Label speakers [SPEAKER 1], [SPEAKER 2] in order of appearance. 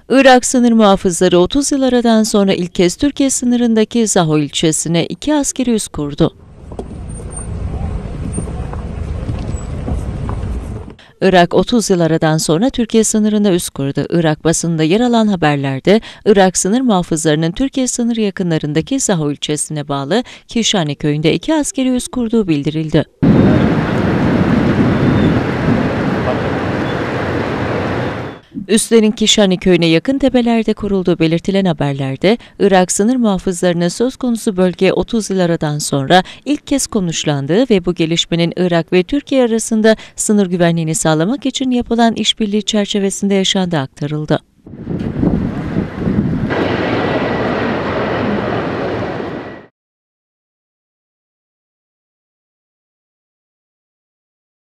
[SPEAKER 1] Irak sınır muhafızları 30 yıl aradan sonra ilk kez Türkiye sınırındaki Zaho ilçesine 2 askeri üs kurdu. Irak 30 yıl aradan sonra Türkiye sınırına üs kurdu. Irak basınında yer alan haberlerde Irak sınır muhafızlarının Türkiye sınırı yakınlarındaki Zaho ilçesine bağlı Kişani köyünde 2 askeri üs kurduğu bildirildi. Üslerin Kişani köyüne yakın tepelerde kurulduğu belirtilen haberlerde, Irak sınır muhafızlarının söz konusu bölge 30 yıl aradan sonra ilk kez konuşlandığı ve bu gelişmenin Irak ve Türkiye arasında sınır güvenliğini sağlamak için yapılan işbirliği çerçevesinde yaşandığı aktarıldı.